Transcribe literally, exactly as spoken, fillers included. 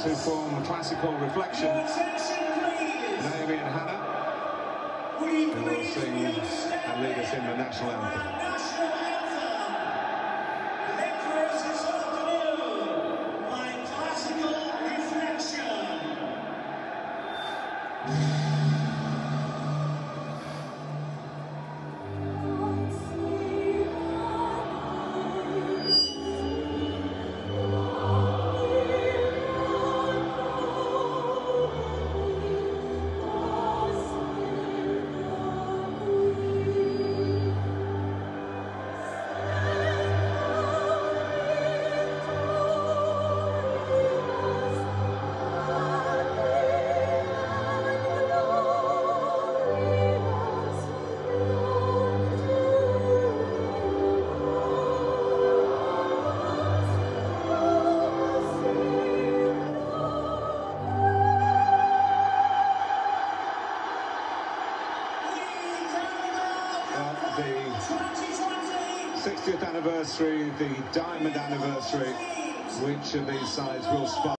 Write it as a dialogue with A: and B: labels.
A: who form Classical Reflection, Naomi and Hannah, who will sing and lead us in the National Anthem. The sixtieth anniversary, the diamond anniversary, which of these sides will spot?